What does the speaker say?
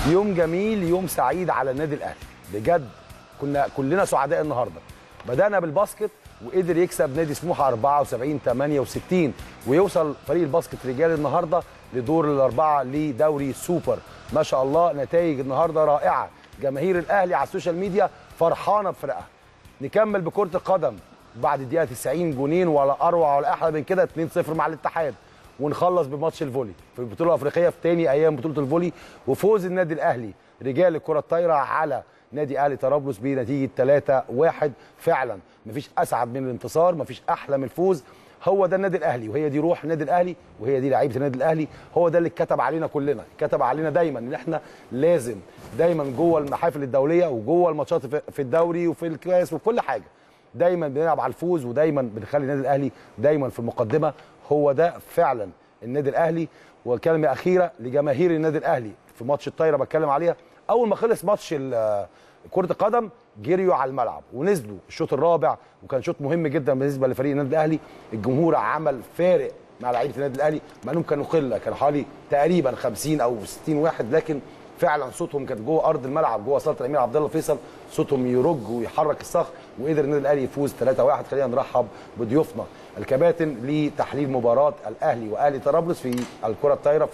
يوم جميل، يوم سعيد على النادي الاهلي بجد. كنا كلنا سعداء النهارده. بدانا بالباسكت وقدر يكسب نادي سموحه 74-68 ويوصل فريق الباسكت رجال النهارده لدور الاربعه لدوري السوبر. ما شاء الله نتائج النهارده رائعه. جماهير الاهلي على السوشيال ميديا فرحانه بفرقها. نكمل بكره القدم بعد الدقيقه 90 جونين ولا اروع ولا احلى من كده 2-0 مع الاتحاد، ونخلص بماتش الفولي في البطوله الافريقيه في تاني ايام بطوله الفولي، وفوز النادي الاهلي رجال الكره الطايره على نادي اهلي طرابلس بنتيجه 3-1. فعلا مفيش اسعد من الانتصار، مفيش احلى من الفوز. هو ده النادي الاهلي، وهي دي روح النادي الاهلي، وهي دي لعيبه النادي الاهلي. هو ده اللي اتكتب علينا كلنا، اتكتب علينا دايما ان احنا لازم دايما جوه المحافل الدوليه وجوه الماتشات في الدوري وفي الكاس وفي كل حاجه دايما بنلعب على الفوز، ودايما بنخلي النادي الاهلي دايما في المقدمه. هو ده فعلا النادي الاهلي. وكلمه اخيره لجماهير النادي الاهلي في ماتش الطايره بتكلم عليها. اول ما خلص ماتش كره القدم جريوا على الملعب ونزلوا الشوط الرابع، وكان شوط مهم جدا بالنسبه لفريق النادي الاهلي. الجمهور عمل فارق مع لعيبه النادي الاهلي، مع انهم كانوا قله، كانوا حوالي تقريبا 50 او 60 واحد، لكن فعلا صوتهم كان جوه ارض الملعب جوه صاله الامير عبد الله فيصل، صوتهم يرج ويحرك الصخر، وقدر النادي الاهلي يفوز 3-1. خلينا نرحب بضيوفنا الكباتن لتحليل مباراه الاهلي واهلي طرابلس في الكره الطايره.